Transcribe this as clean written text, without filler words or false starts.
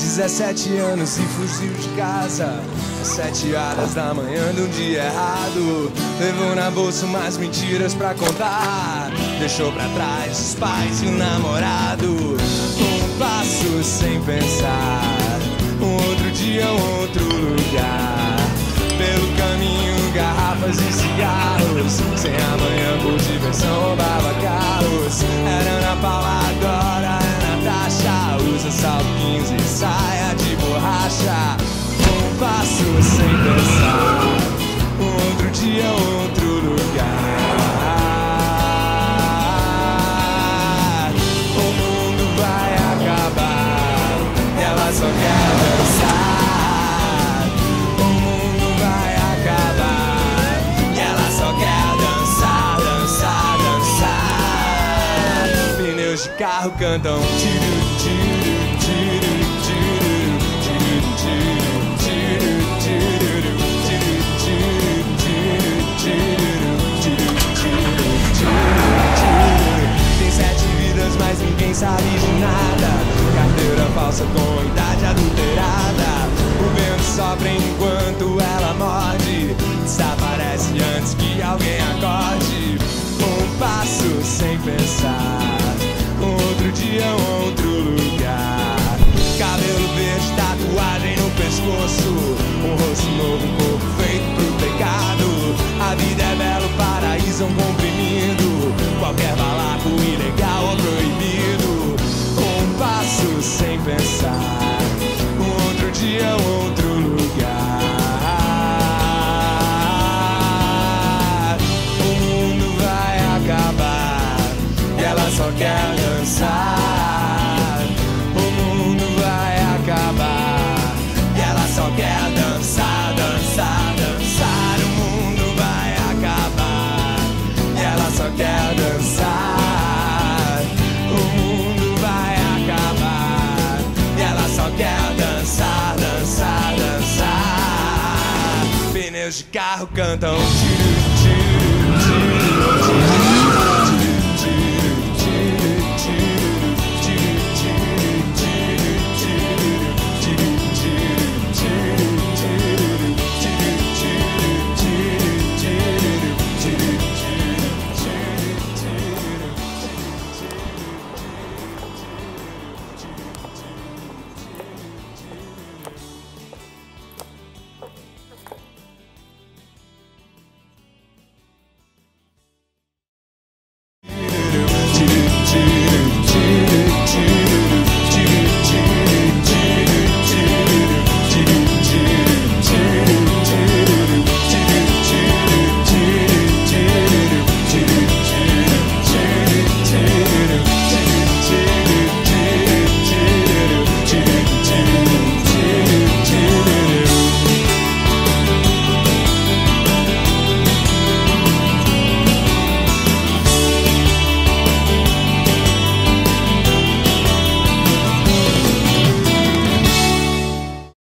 17 anos e fugiu de casa às 7 horas da manhã de um dia errado. Levou na bolsa umas mentiras pra contar. Deixou pra trás os pais e o namorado. Um passo sem pensar, um outro dia, um outro lugar. Pelo caminho, garrafas e cigarros. Sem amanhã, por diversão, roubava carros. Era Ana Paula, agora é Natasha. Usa salto 15 e saia de borracha. Um passo sem pensar, um outro dia, outro lugar. O mundo vai acabar e ela só quer dançar. O mundo vai acabar e ela só quer dançar, dançar, dançar. Pneus de carro cantam tiro, tiro, tiro, tiro, tiro, tiro, tiro, tiro, tiro, tiro. Tem 7 vidas, mas ninguém sabe de nada. Carteira falsa com idade adulterada. O vento sopra enquanto ela morde. Desaparece antes que alguém acorde. Um passo sem pensar, outro dia, outro lugar. Cabelo verde, tatuagem no pescoço. Um rosto novo, um corpo feito pro pecado. A vida é belo, paraíso é um comprimido. Qualquer balaco, ilegal ou proibido. Um passo sem pensar, outro dia, outro lugar. O mundo vai acabar e ela só quer dançar. O mundo vai acabar e ela só quer dançar, dançar, dançar. O mundo vai acabar e ela só quer dançar. O mundo vai acabar e ela só quer dançar, dançar, dançar. Pneus de carro cantam tiro.